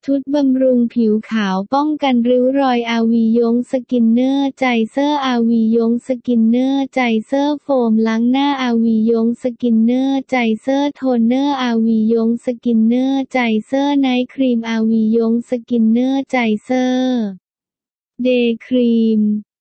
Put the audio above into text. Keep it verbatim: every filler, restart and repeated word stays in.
ชุดบำรุงผิวขาวป้องกันริ้วรอยอาวียงสกินเนอร์ใจเซอร์อาวียงสกินเนอร์ใจเซอร์โฟมล้างหน้าอาวียงสกินเนอร์ใจเซอร์โทนเนอร์อาวียงสกินเนอร์ใจเซอร์ไนท์ครีมอาวียงสกินเนอร์ใจเซอร์เดย์ครีม